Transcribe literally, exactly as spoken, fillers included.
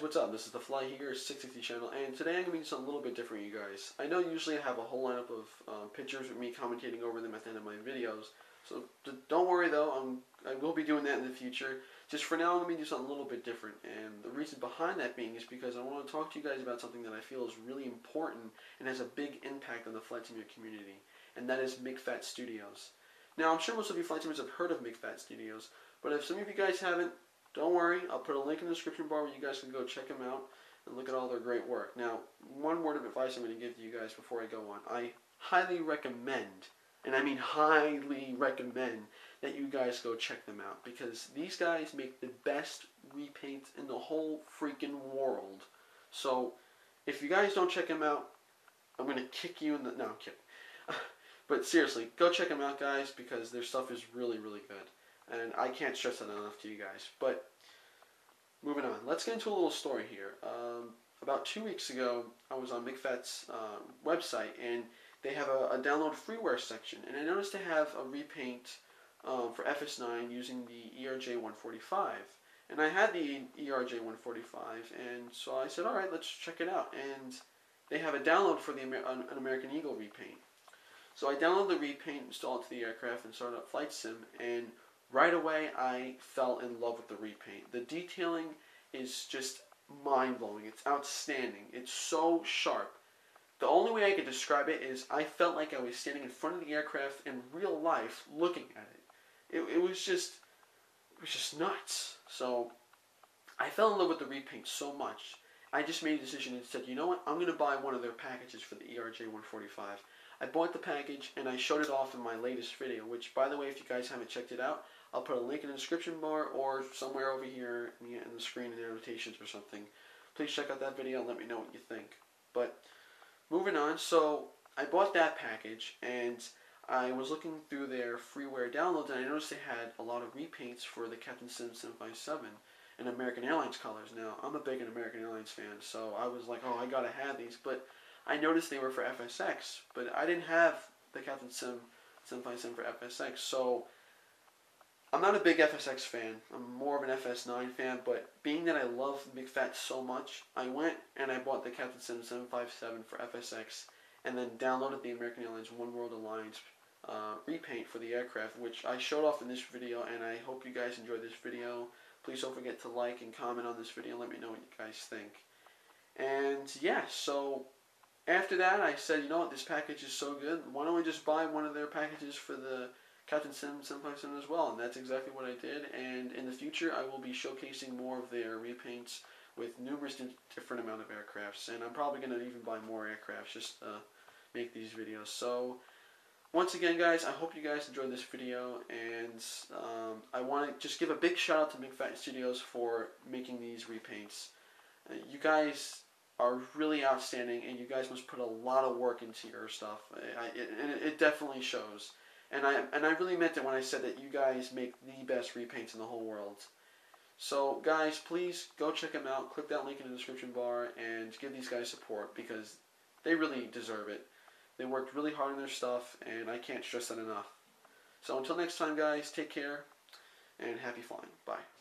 what's up? This is the Fly here, six sixty channel, and today I'm going to be doing something a little bit different, you guys. I know usually I have a whole lineup of uh, pictures with me commentating over them at the end of my videos, so don't worry though, I'm, I will be doing that in the future. Just for now, I'm going to be doing something a little bit different, and the reason behind that being is because I want to talk to you guys about something that I feel is really important and has a big impact on the Flight Simulator community, and that is McFat Studios. Now, I'm sure most of you Flight Simulators have heard of McFat Studios, but if some of you guys haven't, don't worry, I'll put a link in the description bar where you guys can go check them out and look at all their great work. Now, one word of advice I'm going to give to you guys before I go on. I highly recommend, and I mean highly recommend, that you guys go check them out, because these guys make the best repaints in the whole freaking world. So, if you guys don't check them out, I'm going to kick you in the... No, I'm kidding. But seriously, go check them out, guys, because their stuff is really, really good. And I can't stress that enough to you guys. But, moving on. Let's get into a little story here. Um, about two weeks ago, I was on McFat's uh, website, and they have a, a download freeware section. And I noticed they have a repaint um, for F S nine using the E R J one forty-five. And I had the E R J one forty-five, and so I said, alright, let's check it out. And they have a download for the Amer an American Eagle repaint. So I downloaded the repaint, installed it to the aircraft, and started up Flight Sim, and right away, I fell in love with the repaint. The detailing is just mind-blowing. It's outstanding. It's so sharp. The only way I could describe it is I felt like I was standing in front of the aircraft in real life looking at it. It, it was just, it was just nuts. So I fell in love with the repaint so much, I just made a decision and said, you know what, I'm going to buy one of their packages for the E R J one forty-five. I bought the package, and I showed it off in my latest video, which, by the way, if you guys haven't checked it out, I'll put a link in the description bar or somewhere over here in the screen in the annotations or something. Please check out that video and let me know what you think. But, moving on, so I bought that package, and I was looking through their freeware downloads, and I noticed they had a lot of repaints for the Captain Sim seven fifty-seven in American Airlines colors. Now, I'm a big American Airlines fan, so I was like, oh, I gotta have these, but I noticed they were for F S X, but I didn't have the Captain Sim seven fifty-seven for F S X, so I'm not a big F S X fan. I'm more of an F S nine fan, but being that I love McFat so much, I went and I bought the Captain Sim seven fifty-seven for F S X, and then downloaded the American Airlines One World Alliance uh, repaint for the aircraft, which I showed off in this video, and I hope you guys enjoyed this video. Please don't forget to like and comment on this video and let me know what you guys think. And yeah, so after that, I said, you know what, this package is so good, why don't we just buy one of their packages for the Captain Sim seven fifty-seven as well, and that's exactly what I did, and in the future, I will be showcasing more of their repaints with numerous different amount of aircrafts, and I'm probably going to even buy more aircrafts just to make these videos. So, once again, guys, I hope you guys enjoyed this video, and um, I want to just give a big shout out to McFat Studios for making these repaints. Uh, you guys are really outstanding, and you guys must put a lot of work into your stuff, I, it, and it definitely shows. And I and I really meant it when I said that you guys make the best repaints in the whole world. So, guys, please go check them out. Click that link in the description bar and give these guys support, because they really deserve it. They worked really hard on their stuff, and I can't stress that enough. So until next time, guys, take care, and happy flying. Bye.